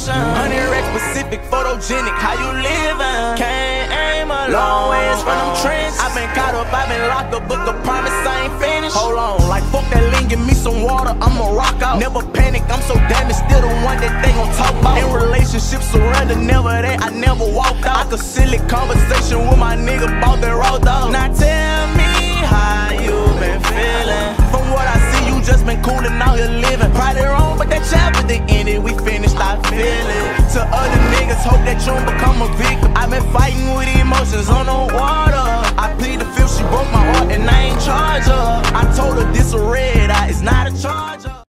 motion. 100 specific, photogenic, how you living? Can't aim a long ways from them trenches. I been caught up, I been locked up, book of promise, I ain't finished. Hold on, like fuck that lean, give me some water, I'ma rock out. Never panic, I'm so damaged, still the one that they gon' talk about. In relationships surrender, never that, I never walked out. I could silly conversation with my nigga, bought that raw dog. Now tell me how you been feeling. From what I see, you just been coolin' out here living. Probably wrong, but that chapter they ended, we finished, I feel it. To other niggas, hope that you don't become a victim. I've been fighting with emotions on the water. I plead the fifth, she broke my heart and I ain't charge her. I told her this a red eye, it's not a charger.